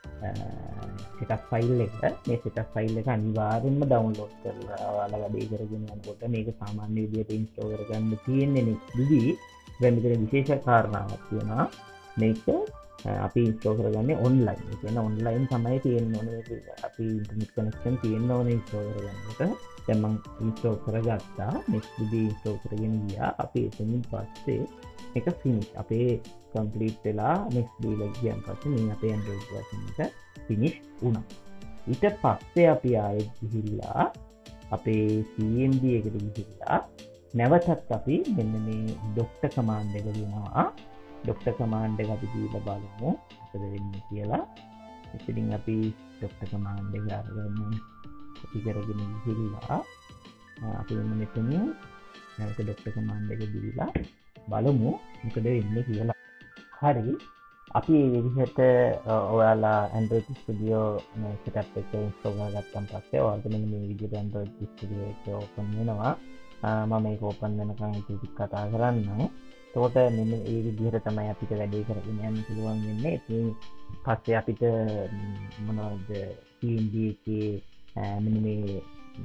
setup file එක මේ setup file එක අනිවාර්යෙන්ම download කරලා ඔයාලා වැඩේ කරගෙන යනකොට මේක සාමාන්‍ය විදිහට install කරගන්න තියෙන්නේ නේ. දැන් මෙතන විශේෂ කාරණාවක් තියෙනවා මේක අපි ඉන්ස්ටෝල් කරගන්නේ ඔන්ලයින්. ඒ කියන්නේ ඔන්ලයින් තමයි තියෙන්න ඕනේ. අපි ඉන්ටර්නෙට් කනෙක්ෂන් තියෙන්න ඕනේ ඉන්ස්ටෝල් කරගන්නකොට. දැන් මම ඉන්ස්ටෝල් කරගත්තා. nextdb ඉන්ස්ටෝල් කරගෙන ගියා. අපි එතනින් පස්සේ මේක finish. අපේ complete වෙලා nextdb එක ගියන් පස්සේ මේ අපේ Android version එක finish වුණා. ඊට පස්සේ අපි ආයෙත් ගිහිල්ලා අපේ CMD එකට ගිහිල්ලා නැවතත් අපි මෙන්න මේ doctor command එක දෙනවා. doctor command එක අපි දීලා බලමු මොකද වෙන්නේ කියලා. ඉතින් අපි doctor command එක අරගෙන copy කරගෙන ගිහිල්ලා අපි මෙතන නැවත doctor command එක දීලා බලමු මොකද වෙන්නේ කියලා. හරි අපි මේ විදිහට ඔයාලා Android Studio setup එක install කරගත්තන් පස්සේ ඔයාලට මෙන්න මේ විදිහට Android Studio එක open වෙනවා. මම මේක open වෙනකන් ඉතින් කතා කරන්නම්. එතකොට මෙන්න ඒ විදිහට තමයි අපිට වැඩේ කරගෙන යන්න පුළුවන් වෙන්නේ. ඉතින් පස්සේ අපිට මොනවද CMD එකේ මෙන්න මේ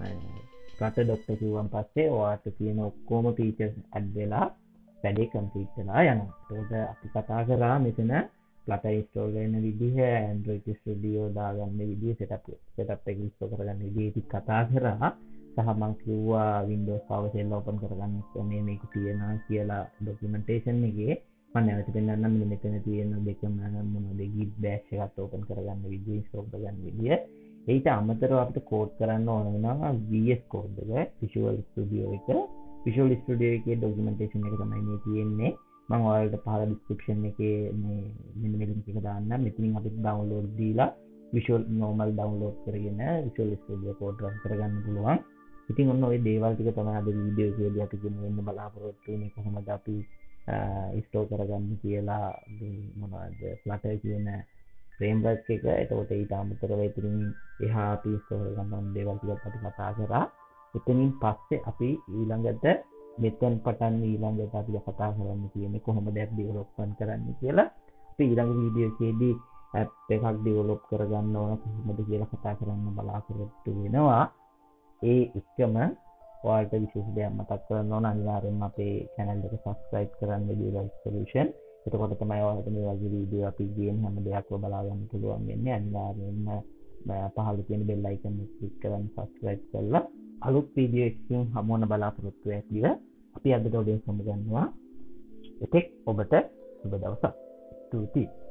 රට ડોක්ටර් කිව්වන් පස්සේ ඔයාලට තියෙන ඔක්කොම ෆීචර්ස් ඇඩ් වෙලා වැඩේ කම්ප්ලීට් වෙලා යනවා. එතකොට අපි කතා කරා මෙතන Flutter install වෙන විදිහ, Android Studio දාගන්න විදිහ, setup එක install කරගන්න විදිහ ඉතින් කතා කරා. සහ මම කිව්වා Windows PowerShell open කරගන්න ක්‍රමය මේක තියෙනවා කියලා documentation එකේ. මම නැවත පෙන්නන්නම් මෙතන තියෙන දෙකම මොනවද git bash එකත් open කරගන්න විදිහ, install කරගන්න විදිහ. ඊට අමතරව අපිට code කරන්න ඕන වෙනවා VS Code එක Visual Studio එක. Visual Studio එකේ documentation එක තමයි මේ තියෙන්නේ. මම ඔයාලට පහළ description එකේ මේ මෙන්න මේ link එක දාන්නම්. මෙතනින් අපිට download දීලා Visual normal download කරගෙන Visual Studio code run කරගන්න පුළුවන්. ඉතින් ඔන්න ඔය දේවල් ටික තමයි අද වීඩියෝ එකේදී අපි ගෙනෙන්න බලාපොරොත්තු වෙන්නේ කොහොමද අපි ඉන්ස්ටෝල් කරගන්න කියලා මොනවද Flutter කියන framework එක. එතකොට ඊට අමතරව ඉතින් එහා අපි ඉන්ස්ටෝල් කරගන්න දේවල් ටිකක් අපි කතා කරා. එතනින් පස්සේ අපි ඊළඟට මෙතෙන් පටන් ඊළඟට අපි කතා කරන්න තියෙන්නේ කොහොමද app development කරන්න කියලා. අපි ඊළඟ වීඩියෝ එකේදී app එකක් develop කරගන්න ඕන කොහොමද කියලා කතා කරන්න බලාපොරොත්තු වෙනවා. ඒ එකම ඔයාලට විශේෂ දෙයක් මතක් කරන්න ඕන අනිවාර්යෙන්ම අපේ channel එක subscribe කරන්න Device Solution. එතකොට තමයි ඔයාලට මේ වගේ වීඩියෝ අපි ගේන හැම දෙයක්ම බලා ගන්න පුළුවන් වෙන්නේ. අනිවාර්යෙන්ම පහළ තියෙන bell icon එක click කරන් subscribe කරලා අලුත් වීඩියෝ එකකින් හමු වෙන බලාපොරොත්තු වෙතිව අපි අද ඔබෙන් සමුගන්නවා. එතෙක් ඔබට සුබ දවසක්. ස්තුතියි.